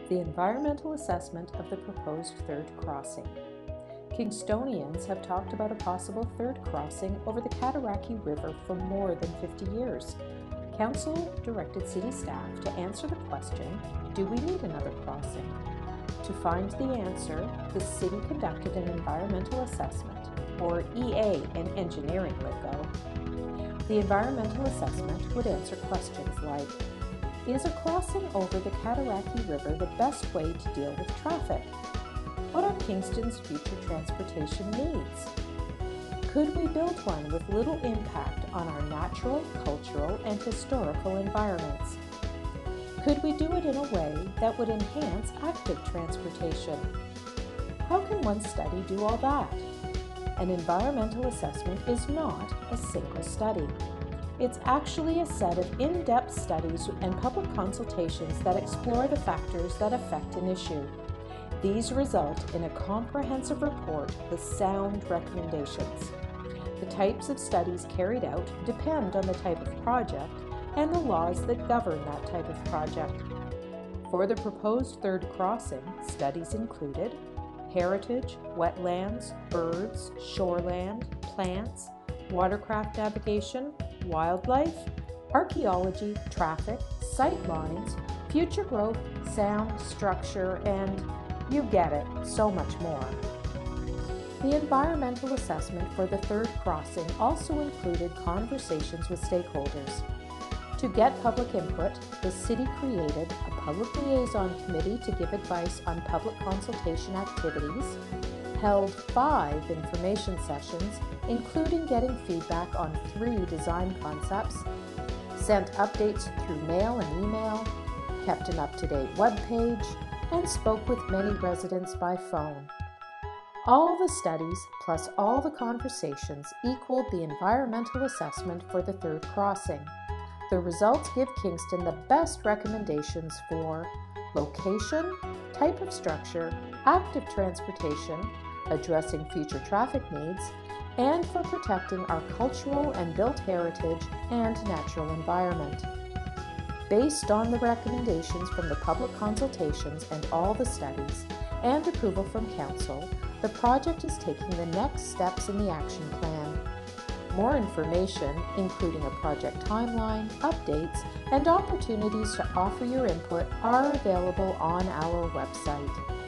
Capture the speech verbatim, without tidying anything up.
the environmental assessment of the proposed third crossing. Kingstonians have talked about a possible third crossing over the Cataraqui River for more than fifty years. Council directed city staff to answer the question, do we need another crossing? To find the answer, the city conducted an environmental assessment, or E A in engineering lingo. The environmental assessment would answer questions like, is a crossing over the Cataraqui River the best way to deal with traffic? What are Kingston's future transportation needs? Could we build one with little impact on our natural, cultural, and historical environments? Could we do it in a way that would enhance active transportation? How can one study do all that? An environmental assessment is not a single study. It's actually a set of in-depth studies and public consultations that explore the factors that affect an issue. These result in a comprehensive report with sound recommendations. The types of studies carried out depend on the type of project and the laws that govern that type of project. For the proposed third crossing, studies included heritage, wetlands, birds, shoreland, plants, watercraft navigation, wildlife, archaeology, traffic, sight lines, future growth, sound, structure, and you get it, so much more. The environmental assessment for the third crossing also included conversations with stakeholders. To get public input, the city created a public liaison committee to give advice on public consultation activities, held five information sessions, including getting feedback on three design concepts, sent updates through mail and email, kept an up-to-date webpage, and spoke with many residents by phone. All the studies, plus all the conversations, equaled the environmental assessment for the third crossing. The results give Kingston the best recommendations for location, type of structure, active transportation, addressing future traffic needs, and for protecting our cultural and built heritage and natural environment. Based on the recommendations from the public consultations and all the studies, and approval from Council, the project is taking the next steps in the action plan. More information, including a project timeline, updates, and opportunities to offer your input, are available on our website.